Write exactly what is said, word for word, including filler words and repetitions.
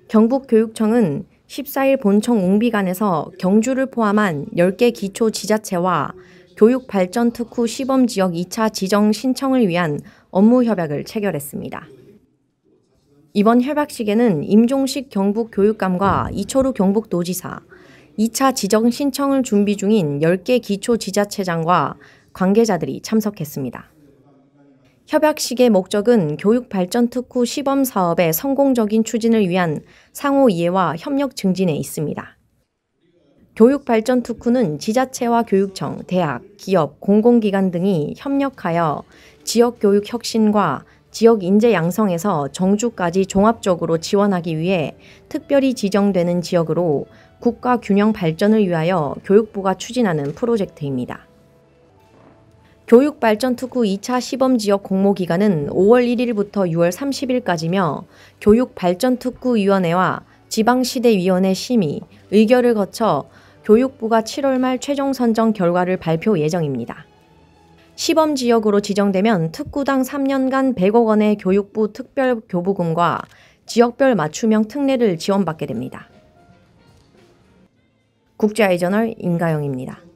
경북교육청은 십사 일 본청 웅비관에서 경주를 포함한 열 개 기초 지자체와 교육발전특후 시범지역 이 차 지정 신청을 위한 업무 협약을 체결했습니다. 이번 협약식에는 임종식 경북교육감과 이철우 경북도지사, 이 차 지정 신청을 준비 중인 열 개 기초 지자체장과 관계자들이 참석했습니다. 협약식의 목적은 교육발전특후 시범사업의 성공적인 추진을 위한 상호 이해와 협력 증진에 있습니다. 교육발전특후는 지자체와 교육청, 대학, 기업, 공공기관 등이 협력하여 지역교육 혁신과 지역 인재 양성에서 정주까지 종합적으로 지원하기 위해 특별히 지정되는 지역으로 국가 균형 발전을 위하여 교육부가 추진하는 프로젝트입니다. 교육발전특후 이 차 시범지역 공모기간은 오월 일일부터 유월 삼십일까지며 교육발전특후위원회와 지방시대위원회 심의, 의결을 거쳐 교육부가 칠월 말 최종 선정 결과를 발표 예정입니다. 시범지역으로 지정되면 특구당 삼 년간 백억 원의 교육부 특별교부금과 지역별 맞춤형 특례를 지원받게 됩니다. 국제아이저널 임가영입니다.